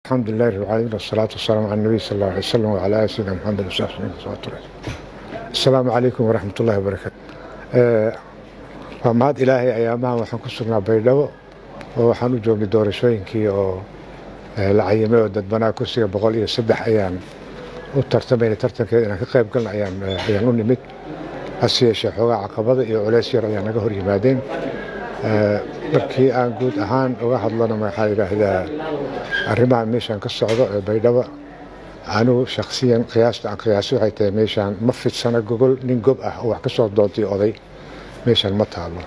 الحمد لله رب العالمين والصلاة والسلام على النبي صلى الله عليه وسلم وعلى آله سيدنا محمد وصحبه وسلم. السلام عليكم ورحمة الله وبركاته. فماد إلهي أيامها وحن كسرنا بيدو وحن جوجي doorashooyinkii oo la cayimay oo dadbanaa kursiga 103 ayaan u tartamayna tartankeeda inaan ka qayb galno ayaan u nimid hasiye shaqooga caqabada iyo culays yar ayaan naga hor yimaadeen markii aan guud ahaan uga hadlano maxaa yiraahdaa arrimaha meeshan ka socdo ee baydhabo anu shakhsiyan qiyaasta waxay tahay meeshan ma fidsana gogol nin gob ah oo wax ka soo doontii oday meeshan ma taalo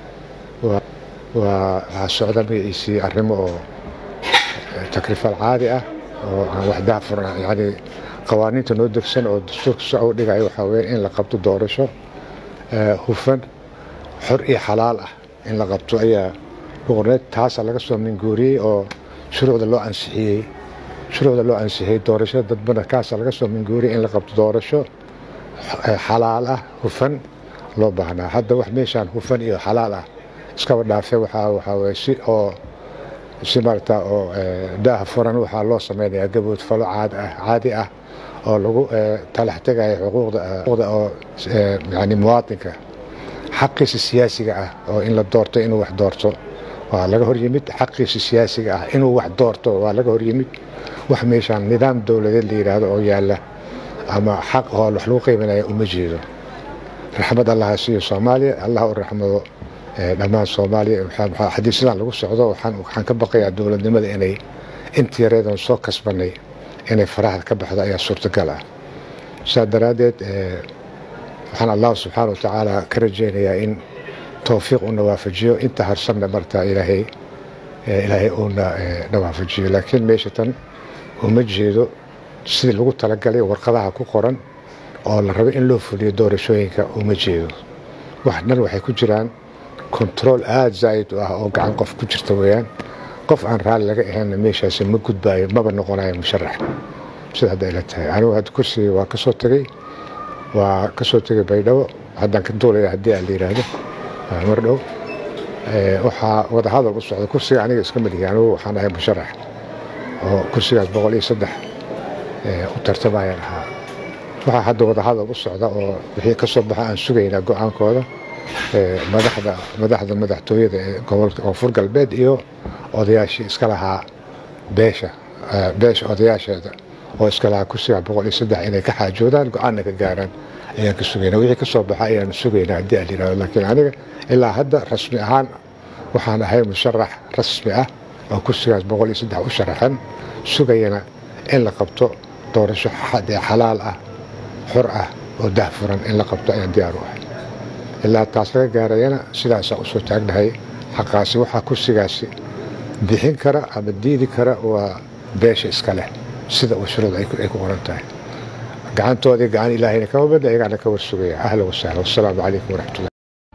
waa socda meesii arrimo oo takriifal caadi ah oo aan wax daafur yani qawaaniinta noo degsan oo dastuurka soo dhigay waxa weeye in la qabto doorasho hufan xor iyo xalaal ah in la qabto ayaa boqorneed taas laga soo minguuriyay oo shuruucda loo ansixiyay doorashada dadbana kaas laga soo minguuriyay in la qabto doorasho xalaal ah hufan loo baahnaa hadda wax meeshan hufan iyo xalaal ah iska dhaafay waxa weeye si marta oo daaha furan waxa loo sameeyaa gabood falo caadi ah oo lagu talax tagay xuquuqda oo yani muwaadinka xaqiisa siyaasiga ah oo in la doorto inuu wax doorto waa laga hor yimid xaqiisa siyaasiga ah inuu wax doorto waa laga hor yimid wax meeshan nidaam dawladeed la yiraahdo oo yaala ama xaq oo wax lagu qiimeeyo uma jeedo raxmad allah siiyo Soomaaliya allah u raxmado dhammaan Soomaaliya waxa xadiisadan lagu socdo waxaan ka baqayaa dawladnimada inay intii yareedan soo kasbanay inay faraha ka baxdo ayaa suurtagal ah saadaradeed waxaan Allah subhanahu wa ta'ala ka rajaynayaa in tawfiiq u nawaafajiyo inta harsanna marta ilaahay uu nawaafajiyo laakiin meeshatan uma jeedo sidii lagu talagalay warqadaha ku qoran oo la rabo in loo fuliyo doorashooyinka uma jeedo waxay ku jiraan control aad zaid ah oo gacan qof ku jirta weeyaan qof aan raali laga ahayn meeshaas ma gudbaayo maba noqonayo musharax sida hadda ila tahay anigu had kursi waa ka soo tagay baydhabo haddaan ka doolaya haddii aan la yiraahdo mar dhow waxa wada hadal u socda kursiga aniga iska maliya anigu waxaan ahay musharax oo kursigaas 103 u tartamayaan waxa hadda wada hadal u socda oo wixii ka soo baxa aan sugaynaa go'aankooda madaxtooyada gobolka Koonfur Galbeed iyo odayaashii iska lahaa beesha odayaasheeda oo iska lahaa kursiga 103 inay ka xaajoodaan go'aan ka gaaraan ayaan ka sugaynaa wixii ka soo baxa ayaan sugaynaa haddii aan yiraahdo laakiin aniga ilaa hadda rasmi ahaan waxaan ahay musharax rasmi ah oo kursigaas 103 u sharaxan sugayana in la qabto doorasho xalaal ah xor ah oo daahfuran in la qabto ayaan diyaar u ahay ilaa taas laga gaarayana sidaas u soo taagnahay xaqaasi waxa kursigaasi bixin kara ama diidi kara waa beesha iska leh sida uu shuruucda ay ku qoran tahay gacantoodii gacan ilaahayna ka wada ayagana ka warsugaya ahlan wa sahlan wassalaamu calaykum waraxmatullahi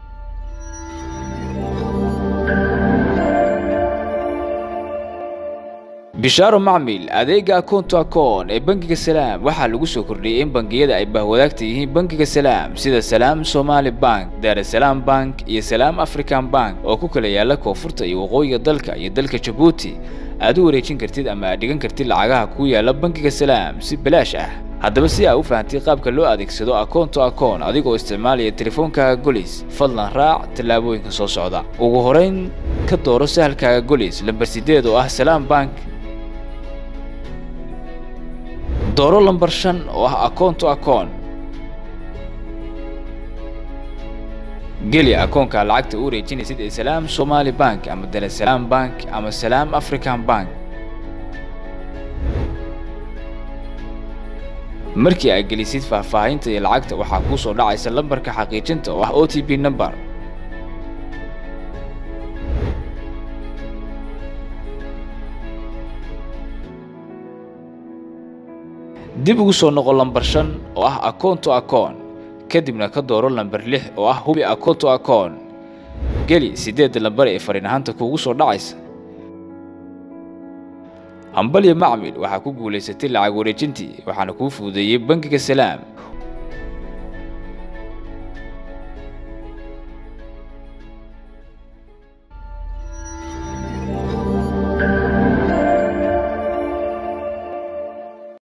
bishaaro macmiil adeega akoonto ee bangiga Salaam waxa lagu soo kordhiyay in bangiyada ay bahwadaagta yihiin bangiga Salaam sida Salaam Somali Bank, Dar es Salaam Bank iyo Salaam African Bank oo ku kala yaala koonfurta iyo waqooyiga dalka iyo dalka Djibouti aad u wareejin kartid ama dhigan kartid lacagaha ku yaala bangiga Salaam si bilaash ah haddaba si aad u fahantii qaabka loo adeegsado akoonto adigoo isticmaalaya teleefoonkaaga Golis fadlan raac talaabooyinka soo socda ugu horeyn ka dooro sahalkaaga Golis lambar 8 oo ah Salaam Bank dooro lambar 5 oo ah akoonto geli akoonka lacagta u wareejinaysid ee Salaam Somali Bank ama Dar es Salaam Bank ama Salaam African Bank markii ay gelisid faahfaahinta iyo lacagta waxa ku soo dhacaysa lambarka xaqiijinta oo ah OTP number dib ugu soo noqo lambar 5 oo ah akoonto kadibna ka dooro lambar 6 oo ah hubi akoonto geli 8 lambar ee fariinahanta kuugu soo dhacaysa hambaliyo macmiil waxa ku guuleysatay lacag wareejintii waxaana kuu fududeeyay bangiga Salaam